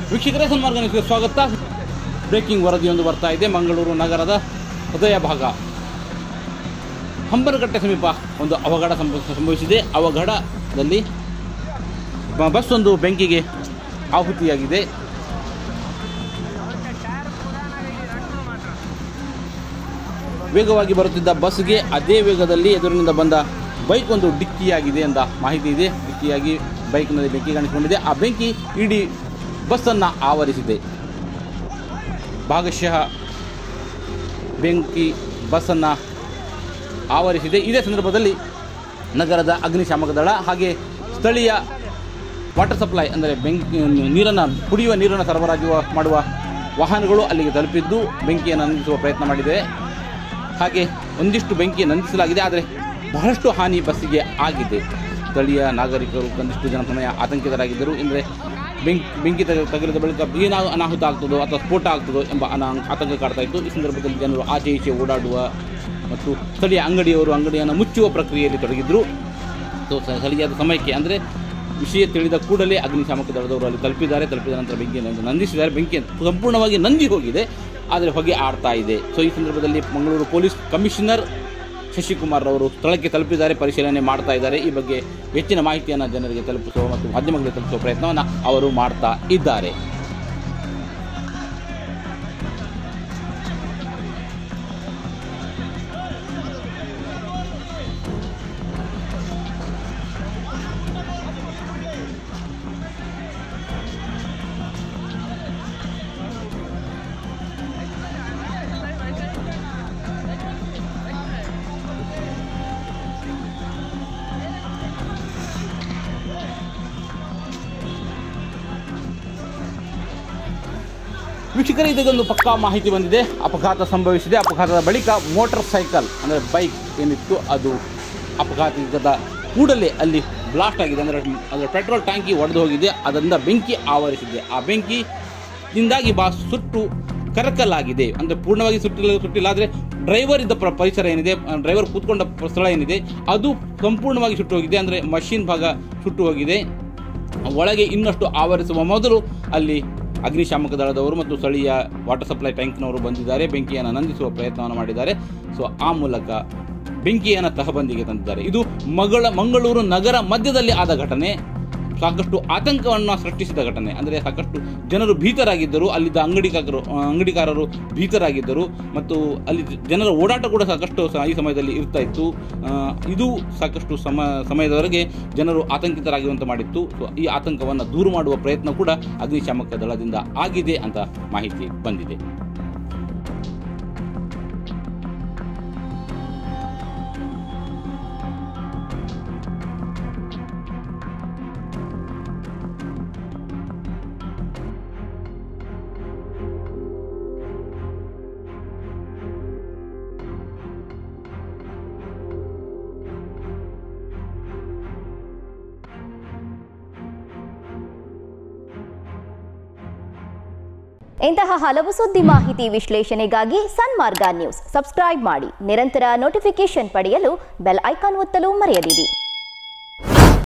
ವೀಕ್ಷಕರೇ, ಸನ್ಮಾರ್ಗ ನ್ಯೂಸ್ಗೆ ಸ್ವಾಗತ. ಬ್ರೇಕಿಂಗ್ ವರದಿಯೊಂದು ಬರ್ತಾ ಇದೆ. ಮಂಗಳೂರು ನಗರದ ಹೃದಯ ಭಾಗ ಹಂಬನಕಟ್ಟೆ ಸಮೀಪ ಒಂದು ಅವಘಡ ಸಂಭವಿಸಿದೆ. ಅವಘಡದಲ್ಲಿ ಬಸ್ ಒಂದು ಬೆಂಕಿಗೆ ಆಹುತಿಯಾಗಿದೆ. ವೇಗವಾಗಿ ಬರುತ್ತಿದ್ದ ಬಸ್ಗೆ ಅದೇ ವೇಗದಲ್ಲಿ ಎದುರಿನಿಂದ ಬಂದ ಬೈಕ್ ಒಂದು ಡಿಕ್ಕಿಯಾಗಿದೆ ಎಂದ ಮಾಹಿತಿ ಇದೆ. ಡಿಕ್ಕಿಯಾಗಿ ಬೈಕ್ನಲ್ಲಿ ಬೆಂಕಿ ಕಾಣಿಸಿಕೊಂಡಿದೆ. ಆ ಬೆಂಕಿ ಇಡೀ ಬಸ್ಸನ್ನು ಆವರಿಸಿದೆ. ಭಾಗಶಃ ಬೆಂಕಿ ಬಸ್ಸನ್ನು ಆವರಿಸಿದೆ. ಇದೇ ಸಂದರ್ಭದಲ್ಲಿ ನಗರದ ಅಗ್ನಿಶಾಮಕ ದಳ ಹಾಗೆ ಸ್ಥಳೀಯ ವಾಟರ್ ಸಪ್ಲೈ ಅಂದರೆ ಕುಡಿಯುವ ನೀರನ್ನು ಸರಬರಾಜು ಮಾಡುವ ವಾಹನಗಳು ಅಲ್ಲಿಗೆ ತಲುಪಿದ್ದು ಬೆಂಕಿಯನ್ನು ನಂದಿಸುವ ಪ್ರಯತ್ನ ಮಾಡಿದೆ. ಹಾಗೆ ಒಂದಿಷ್ಟು ಬೆಂಕಿ ನಂದಿಸಲಾಗಿದೆ. ಆದರೆ ಬಹಳಷ್ಟು ಹಾನಿ ಬಸ್ಸಿಗೆ ಆಗಿದೆ. ಸ್ಥಳೀಯ ನಾಗರಿಕರು ಒಂದಿಷ್ಟು ಜನ ಸಮಯ ಆತಂಕಿತರಾಗಿದ್ದರು. ಅಂದರೆ ಬೆಂಕಿ ತಗುಲಿದ ಬಳಿಕ ಏನಾದರೂ ಅನಾಹುತ ಆಗ್ತದೋ ಅಥವಾ ಸ್ಫೋಟ ಆಗ್ತದೋ ಎಂಬ ಆತಂಕ ಕಾಡ್ತಾ ಇತ್ತು. ಈ ಸಂದರ್ಭದಲ್ಲಿ ಜನರು ಆಚೆ ಈಚೆ ಓಡಾಡುವ ಮತ್ತು ಸ್ಥಳೀಯ ಅಂಗಡಿಯವರು ಅಂಗಡಿಯನ್ನು ಮುಚ್ಚುವ ಪ್ರಕ್ರಿಯೆಯಲ್ಲಿ ತೊಡಗಿದ್ದರು. ಸರಿಯಾದ ಸಮಯಕ್ಕೆ ಅಂದರೆ ವಿಷಯ ತಿಳಿದ ಕೂಡಲೇ ಅಗ್ನಿಶಾಮಕ ದಳದವರು ಅಲ್ಲಿ ತಲುಪಿದ ನಂತರ ಬೆಂಕಿಯನ್ನು ನಂದಿಸಿದ್ದಾರೆ. ಬೆಂಕಿ ಸಂಪೂರ್ಣವಾಗಿ ನಂದಿ ಹೋಗಿದೆ, ಆದರೆ ಹೊಗೆ ಆಡ್ತಾ ಇದೆ. ಈ ಸಂದರ್ಭದಲ್ಲಿ ಮಂಗಳೂರು ಪೊಲೀಸ್ ಕಮಿಷನರ್ ಶಶಿಕುಮಾರ್ ಅವರು ಸ್ಥಳಕ್ಕೆ ತಲುಪಿದ್ದಾರೆ, ಪರಿಶೀಲನೆ ಮಾಡ್ತಾ ಇದ್ದಾರೆ. ಈ ಬಗ್ಗೆ ಹೆಚ್ಚಿನ ಮಾಹಿತಿಯನ್ನು ಜನರಿಗೆ ತಲುಪಿಸುವ ಮತ್ತು ಮಾಧ್ಯಮಗಳಿಗೆ ತಲುಪಿಸುವ ಪ್ರಯತ್ನವನ್ನು ಅವರು ಮಾಡ್ತಾ ಇದ್ದಾರೆ. ವೀಕ್ಷಕರೇ, ಇದೊಂದು ಪಕ್ಕಾ ಮಾಹಿತಿ ಬಂದಿದೆ. ಅಪಘಾತ ಸಂಭವಿಸಿದೆ. ಅಪಘಾತದ ಬಳಿಕ ಮೋಟಾರ್ ಸೈಕಲ್ ಅಂದರೆ ಬೈಕ್ ಏನಿತ್ತು ಅದು ಅಪಘಾತದ ಕೂಡಲೇ ಅಲ್ಲಿ ಬ್ಲಾಸ್ಟ್ ಆಗಿದೆ. ಅಂದರೆ ಅದರ ಪೆಟ್ರೋಲ್ ಟ್ಯಾಂಕಿ ಒಡೆದು ಹೋಗಿದೆ. ಅದರಿಂದ ಬೆಂಕಿ ಆವರಿಸಿದೆ. ಆ ಬೆಂಕಿಯಿಂದಾಗಿ ಸುಟ್ಟು ಕರಕಲಾಗಿದೆ. ಅಂದರೆ ಪೂರ್ಣವಾಗಿ ಸುಟ್ಟಿಲ್ಲ, ಆದರೆ ಡ್ರೈವರ್ ಇದ್ದ ಪರಿಸರ ಏನಿದೆ, ಡ್ರೈವರ್ ಕೂತ್ಕೊಂಡ ಸ್ಥಳ ಏನಿದೆ ಅದು ಸಂಪೂರ್ಣವಾಗಿ ಸುಟ್ಟು ಹೋಗಿದೆ. ಅಂದರೆ ಮಷಿನ್ ಭಾಗ ಸುಟ್ಟು ಹೋಗಿದೆ. ಒಳಗೆ ಇನ್ನಷ್ಟು ಆವರಿಸುವ ಮೊದಲು ಅಲ್ಲಿ ಅಗ್ನಿಶಾಮಕ ದಳದವರು ಮತ್ತು ಸ್ಥಳೀಯ ವಾಟರ್ ಸಪ್ಲೈ ಟ್ಯಾಂಕ್ನವರು ಬಂದಿದ್ದಾರೆ. ಬೆಂಕಿಯನ್ನು ನಂದಿಸುವ ಪ್ರಯತ್ನವನ್ನು ಮಾಡಿದ್ದಾರೆ. ಆ ಮೂಲಕ ಬೆಂಕಿಯನ್ನು ತಹಬಂದಿಗೆ ತಂದಿದ್ದಾರೆ. ಇದು ಮಂಗಳೂರು ನಗರ ಮಧ್ಯದಲ್ಲಿ ಆದ ಘಟನೆ. ಸಾಕಷ್ಟು ಆತಂಕವನ್ನು ಸೃಷ್ಟಿಸಿದ ಘಟನೆ. ಅಂದರೆ ಸಾಕಷ್ಟು ಜನರು ಭೀತರಾಗಿದ್ದರು. ಅಲ್ಲಿದ್ದ ಅಂಗಡಿಕಾರರು ಭೀತರಾಗಿದ್ದರು ಮತ್ತು ಅಲ್ಲಿ ಜನರ ಓಡಾಟ ಕೂಡ ಸಾಕಷ್ಟು ಈ ಸಮಯದಲ್ಲಿ ಇರ್ತಾ ಇತ್ತು. ಇದು ಸಾಕಷ್ಟು ಸಮಯದವರೆಗೆ ಜನರು ಆತಂಕಿತರಾಗುವಂತೆ ಮಾಡಿತ್ತು. ಈ ಆತಂಕವನ್ನು ದೂರ ಮಾಡುವ ಪ್ರಯತ್ನ ಕೂಡ ಅಗ್ನಿಶಾಮಕ ದಳದಿಂದ ಆಗಿದೆ ಅಂತ ಮಾಹಿತಿ ಬಂದಿದೆ. ಇಂತಹ ಹಲವು ಸುದ್ದಿ ಮಾಹಿತಿ ವಿಶ್ಲೇಷಣೆಗಾಗಿ ಸನ್ಮಾರ್ಗ ನ್ಯೂಸ್ ಸಬ್ಸ್ಕ್ರೈಬ್ ಮಾಡಿ. ನಿರಂತರ ನೋಟಿಫಿಕೇಶನ್ ಪಡೆಯಲು ಬೆಲ್ ಐಕಾನ್ ಒತ್ತಲು ಮರೆಯದಿರಿ.